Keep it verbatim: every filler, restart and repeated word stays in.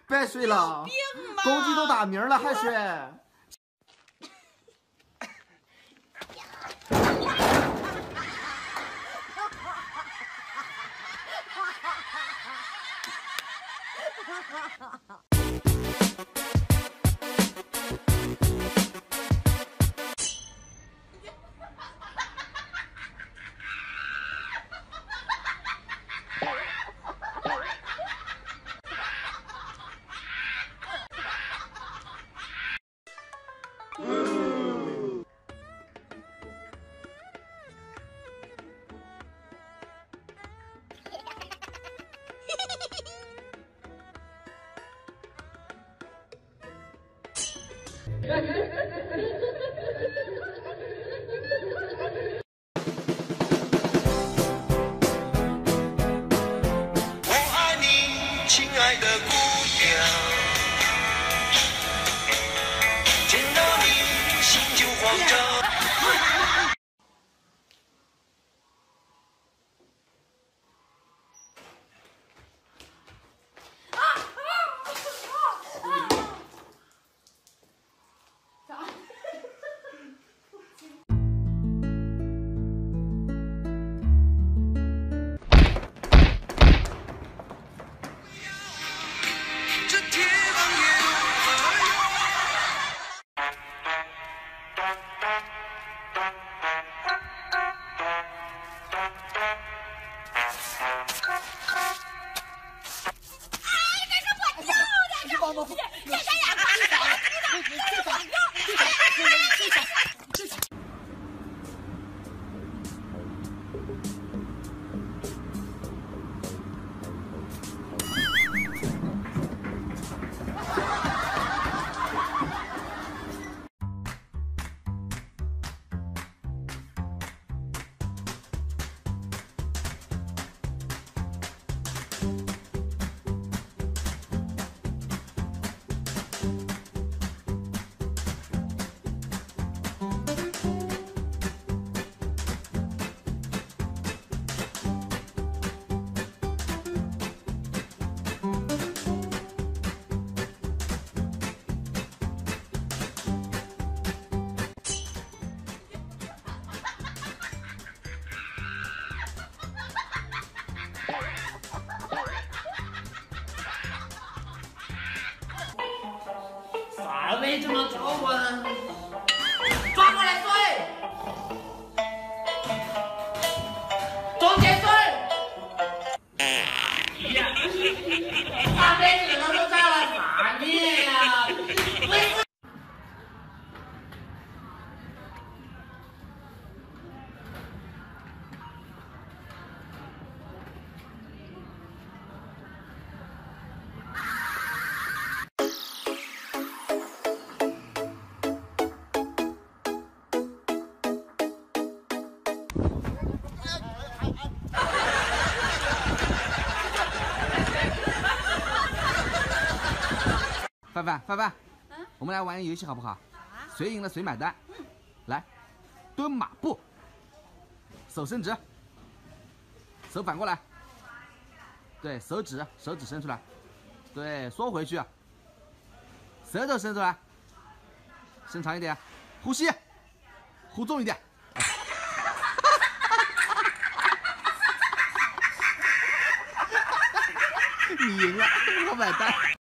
别睡了，公鸡都打鸣了还睡？ 我爱你，亲爱的姑娘，见到你心就慌张。这铁棒也如何用？ 啥位这么高啊？抓过来睡，中间睡。大妹子都在了，啥命呀？为什范范范范，嗯，我们来玩个游戏好不好？啊，谁赢了谁买单。嗯，来，蹲马步，手伸直，手反过来，对，手指手指伸出来，对，缩回去，舌头伸出来，伸长一点，呼吸，呼重一点。你赢了，我买单。